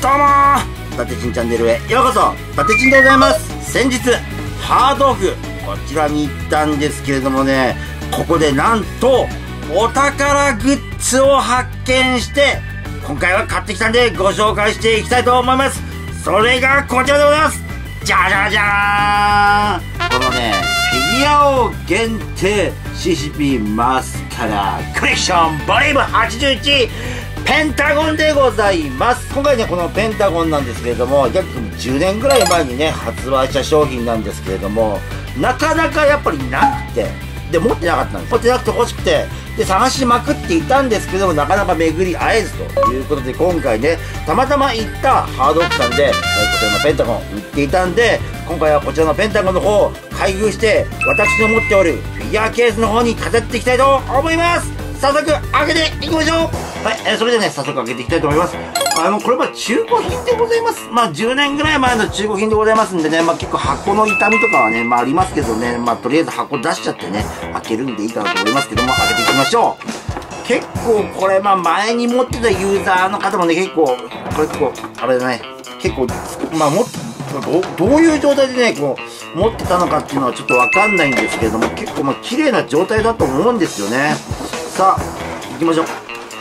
どうもー、伊達ちんチャンネルへようこそ。伊達ちんでございます。先日ハードオフこちらに行ったんですけれどもね、ここでなんとお宝グッズを発見して、今回は買ってきたんでご紹介していきたいと思います。それがこちらでございます。じゃじゃじゃーん、このねフィギュア王限定 CCP マスカラコレクションボリューム81ペンタゴンでございます。今回ねこのペンタゴンなんですけれども、約10年ぐらい前にね発売した商品なんですけれども、なかなかやっぱりなくて、で持ってなかったんです。持ってなくて欲しくて、で探しまくっていたんですけども、なかなか巡り会えずということで、今回ねたまたま行ったハードオフさんで、こちらのペンタゴン売っていたんで、今回はこちらのペンタゴンの方を開封して、私の持っておるフィギュアケースの方に飾っていきたいと思います。早速開けていきましょう。はい、それでね早速開けていきたいと思います。これは中古品でございます。10年ぐらい前の中古品でございますんでね、結構箱の傷みとかはねありますけどね、とりあえず箱出しちゃってね開けるんでいいかなと思いますけども、開けていきましょう。結構これ前に持ってたユーザーの方もね、結構これ結構あれだね、結構どういう状態でねこう持ってたのかっていうのはちょっとわかんないんですけれども、結構綺麗な状態だと思うんですよね。さあ行きましょう。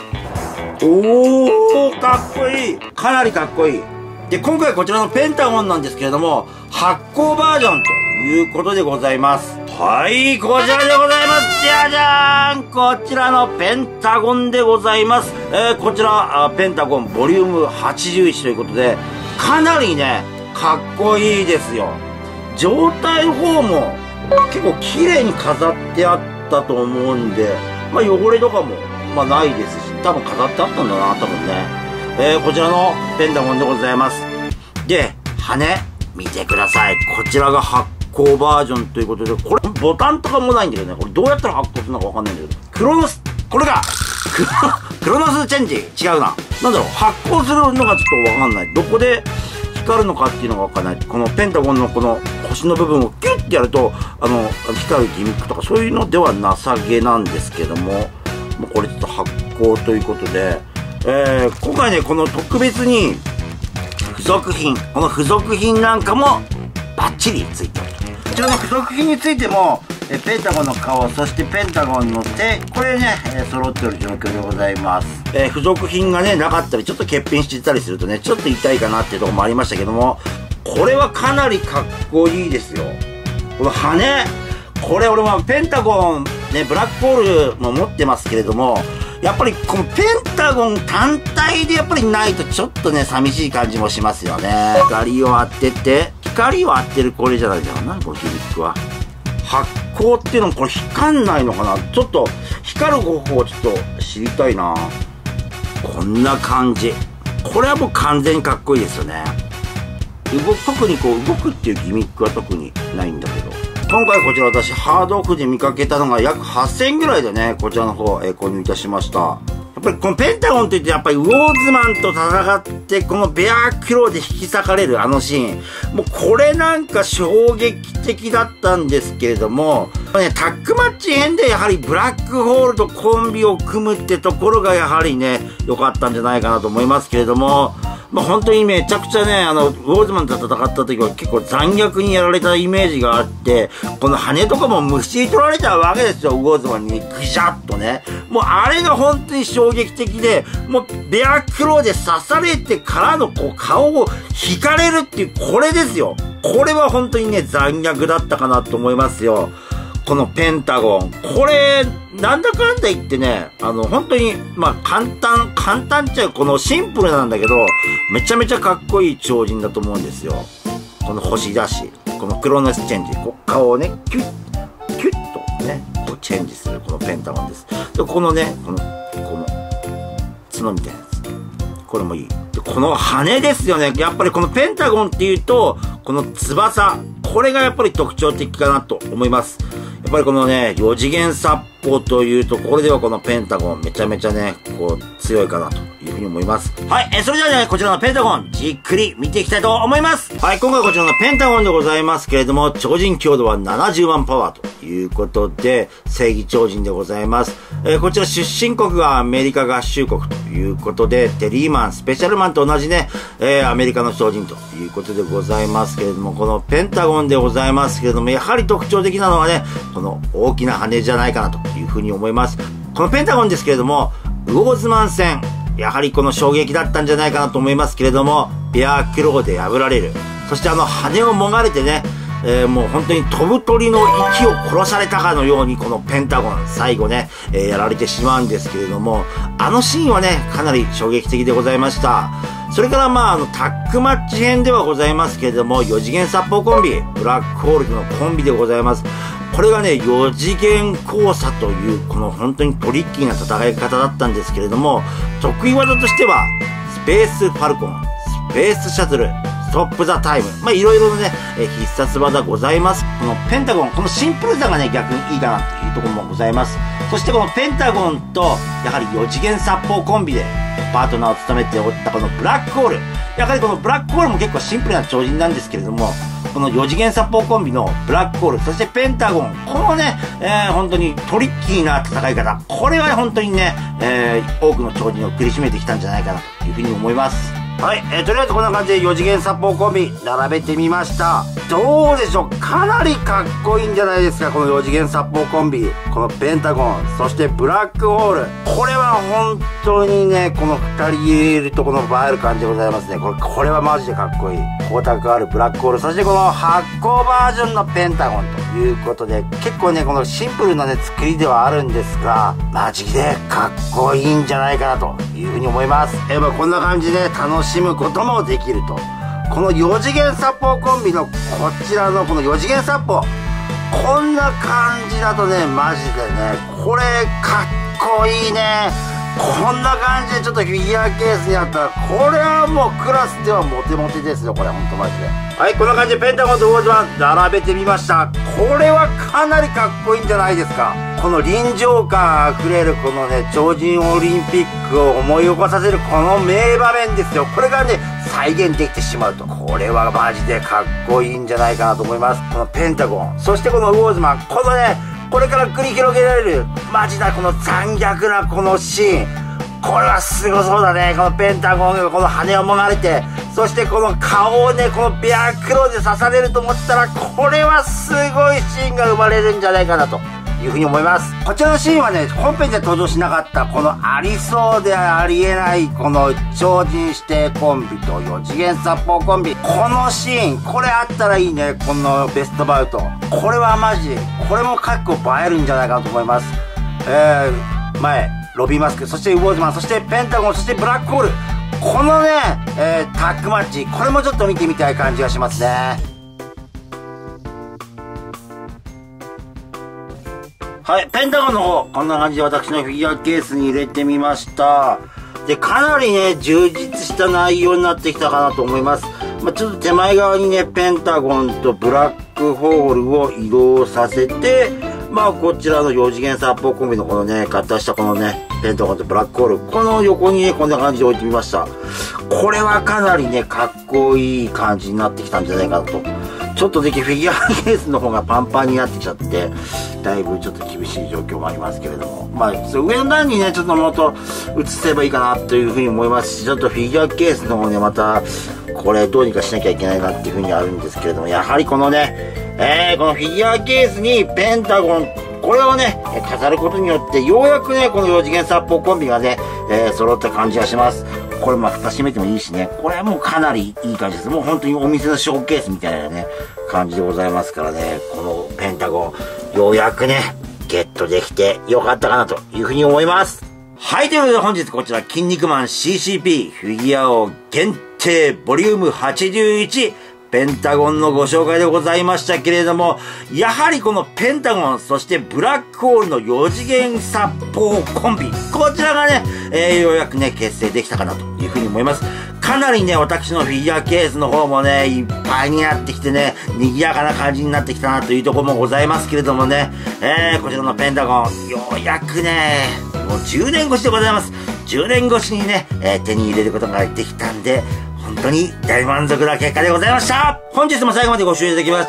おー、かっこいい。かなりかっこいい。で、今回こちらのペンタゴンなんですけれども、発光バージョンということでございます。はい、こちらでございます。じゃじゃーん、こちらのペンタゴンでございます。こちらペンタゴンボリューム81ということで、かなりねかっこいいですよ。状態の方も結構綺麗に飾ってあったと思うんで、汚れとかもないですし、多分飾ってあったんだな多分ね。こちらのペンタゴンでございます。で、羽見てください。こちらが発光バージョンということで、これボタンとかもないんだけどね、これどうやったら発光するのかわかんないんだけど、クロノス、これがクロノスチェンジ、違うな、なんだろう、発光するのがちょっとわかんない。どこで光るのかっていうのがわかんない。このペンタゴンのこの星の部分をキュッてやると光るギミックとかそういうのではなさげなんですけども、これちょっと発光ということで、今回ねこの特別に付属品、この付属品なんかもバッチリついておる。こちらの付属品についてもペンタゴンの顔、そしてペンタゴンの手、これね、揃っておる状況でございます。付属品がねなかったり、ちょっと欠品してたりするとねちょっと痛いかなっていうところもありましたけども、これはかなりかっこいいですよ。この羽、これ俺はペンタゴンねブラックホールも持ってますけれども、やっぱりこのペンタゴン単体でやっぱりないとちょっとね寂しい感じもしますよね。光を当てて、光を当てるこれじゃないじゃん、何このギミックは。発光っていうのもこれ光んないのかな、ちょっと光る方法をちょっと知りたいな。こんな感じ、これはもう完全にかっこいいですよね。特にこう動くっていうギミックは特にないんだけど、今回こちら私ハードオフで見かけたのが約8000円ぐらいでね、こちらの方、購入いたしました。やっぱりこのペンタゴンといってやっぱりウォーズマンと戦ってこのベアクローで引き裂かれるあのシーン、もうこれなんか衝撃的だったんですけれども、タッグマッチ編でやはりブラックホールとコンビを組むってところがやはりね良かったんじゃないかなと思いますけれども、本当にめちゃくちゃねウォーズマンと戦った時は結構残虐にやられたイメージがあって、この羽とかもむしり取られたわけですよ、ウォーズマンにぐしゃっとね。もうあれが本当に衝撃的で、もうベアクローで刺されてからのこう顔を引かれるっていうこれですよ。これは本当にね残虐だったかなと思いますよ。このペンタゴン、これなんだかんだ言ってね本当に簡単っちゃこのシンプルなんだけど、めちゃめちゃかっこいい超人だと思うんですよ。この星だし、このクロノスチェンジ、顔をねキュッとねこうチェンジするこのペンタゴンです。でこのねこの角みたいなやつ、これもいい。でこの羽ですよね。やっぱりこのペンタゴンっていうとこの翼、これがやっぱり特徴的かなと思います。やっぱりこのね4次元殺法というところではこのペンタゴンめちゃめちゃねこう強いかなというふうに思います。はい、それではねこちらのペンタゴンじっくり見ていきたいと思います。はい、今回こちらのペンタゴンでございますけれども、超人強度は70万パワーということで、正義超人でございます。こちら出身国がアメリカ合衆国ということで、テリーマン、スペシャルマンと同じね、アメリカの超人ということでございますけれども、このペンタゴンでございますけれども、やはり特徴的なのはね、この大きな羽じゃないかなというふうに思います。このペンタゴンですけれども、ウォーズマン戦、やはりこの衝撃だったんじゃないかなと思いますけれども、ベアクローで破られる。そして羽をもがれてね、もう本当に飛ぶ鳥の息を殺されたかのようにこのペンタゴン最後ね、やられてしまうんですけれども、あのシーンはねかなり衝撃的でございました。それからタッグマッチ編ではございますけれども、4次元殺法コンビブラックホールとのコンビでございます。これがね4次元交差というこの本当にトリッキーな戦い方だったんですけれども、得意技としてはスペースファルコン、スペースシャトル、ストップザタイム、いろいろなね、必殺技ございます。このペンタゴン、このシンプルさがね、逆にいいかなっていうところもございます。そしてこのペンタゴンと、やはり4次元殺法コンビでパートナーを務めておったこのブラックホール。やはりこのブラックホールも結構シンプルな超人なんですけれども、この4次元殺法コンビのブラックホール、そしてペンタゴン、このね、本当にトリッキーな戦い方。これは本当にね、多くの超人を苦しめてきたんじゃないかなというふうに思います。はい、とりあえずこんな感じで4次元殺法コンビ並べてみました。どうでしょう、かなりかっこいいんじゃないですか、この4次元殺法コンビ。このペンタゴン、そしてブラックホール。これは本当にね、この2人いるとこの映える感じでございますね。これはマジでかっこいい。光沢あるブラックホール、そしてこの発光バージョンのペンタゴンということで、結構ね、このシンプルなね、作りではあるんですが、マジでかっこいいんじゃないかなというふうに思います。こんな感じで楽しむこともできると。この4次元殺法コンビのこちらのこの4次元殺法、こんな感じだとね、マジでね、これかっこいいね。こんな感じでちょっとフィギュアケースにあったら、これはもうクラスではモテモテですよ、これほんとマジで。はい、こんな感じでペンタゴンとウォーズマン並べてみました。これはかなりかっこいいんじゃないですか。この臨場感あふれるこのね、超人オリンピックを思い起こさせるこの名場面ですよ。これがね、再現できてしまうと。これはマジでかっこいいんじゃないかなと思います。このペンタゴン、そしてこのウォーズマン、このね、これから繰り広げられるマジなこの残虐なこのシーン、これはすごそうだね。このペンタゴンがこの羽をもがれて、そしてこの顔をね、このベアクローで刺されると思ったら、これはすごいシーンが生まれるんじゃないかなというふうに思います。こちらのシーンはね、本編で登場しなかったこのありそうでありえないこの超人指定コンビと4次元殺法コンビ、このシーン、これあったらいいね。このベストバウト、これはマジ、これも結構映えるんじゃないかなと思います。前ロビーマスク、そしてウォーズマン、そしてペンタゴン、そしてブラックホール、このね、タッグマッチ、これもちょっと見てみたい感じがしますね。はい、ペンタゴンの方、こんな感じで私のフィギュアケースに入れてみました。で、かなりね、充実した内容になってきたかなと思います。ちょっと手前側にね、ペンタゴンとブラックホールを移動させて、こちらの4次元殺法コンビのこのね、合体したこのね、ペンタゴンとブラックホール、この横にね、こんな感じで置いてみました。これはかなりね、かっこいい感じになってきたんじゃないかなと。ちょっとだけフィギュアケースの方がパンパンになってきちゃって、だいぶちょっと厳しい状況もありますけれども。上の段にね、ちょっともっと移せばいいかなというふうに思いますし、ちょっとフィギュアケースの方ね、また、これどうにかしなきゃいけないなっていうふうにあるんですけれども、やはりこのね、このフィギュアケースにペンタゴン、これをね、飾ることによって、ようやくね、この4次元殺法コンビがね、揃った感じがします。これ蓋閉めてもいいしね、これはもうかなりいい感じです。もう本当にお店のショーケースみたいなね、感じでございますからね、このペンタゴン、ようやくね、ゲットできてよかったかなというふうに思います。はい、ということで本日こちら、筋肉マン CCP フィギュア王限定ボリューム81、ペンタゴンのご紹介でございましたけれども、やはりこのペンタゴン、そしてブラックホールの4次元殺法コンビ、こちらがね、ようやくね、結成できたかなというふうに思います。かなりね、私のフィギュアケースの方もね、いっぱいになってきてね、賑やかな感じになってきたなというところもございますけれどもね、こちらのペンタゴン、ようやくね、もう10年越しでございます。10年越しにね、手に入れることができたんで、本当に大満足な結果でございました。本日も最後までご視聴いただきまして、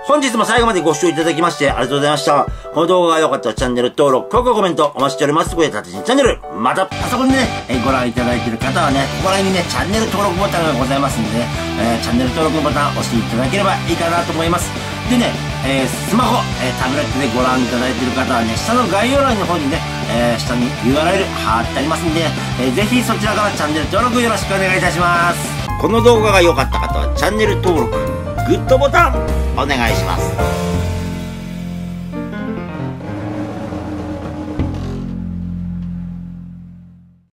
本日も最後までご視聴いただきましてありがとうございました。この動画が良かったらチャンネル登録、高評価、コメントお待ちしております。そこで達人チャンネル、また、パソコンでね、ご覧いただいている方はね、ここら辺にね、チャンネル登録ボタンがございますんでね、チャンネル登録ボタン押していただければいいかなと思います。でね、スマホ、タブレットでご覧いただいている方はね、下の概要欄の方にね、下に URL 貼ってありますんで、ぜひそちらからチャンネル登録よろしくお願いいたします。この動画が良かった方はチャンネル登録、グッドボタンお願いします。